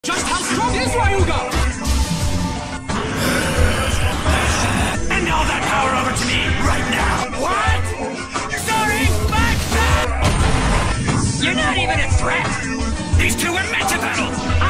Just how strong is Ryuga? And all that power over to me, right now! What? Sorry, back! You're not even a threat! These two are meant to battle!